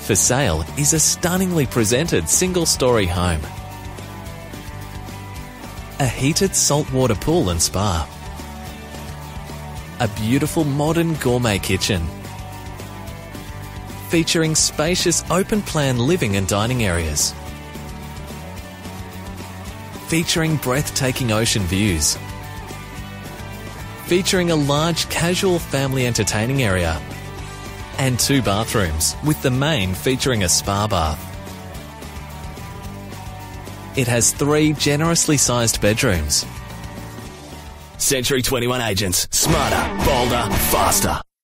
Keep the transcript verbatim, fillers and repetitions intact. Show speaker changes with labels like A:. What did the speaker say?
A: For sale is a stunningly presented single-storey home. A heated saltwater pool and spa. A beautiful modern gourmet kitchen. Featuring spacious open-plan living and dining areas. Featuring breathtaking ocean views. Featuring a large casual family entertaining area. And two bathrooms, with the main featuring a spa bath. It has three generously sized bedrooms.
B: Century twenty-one Agents. Smarter, bolder, faster.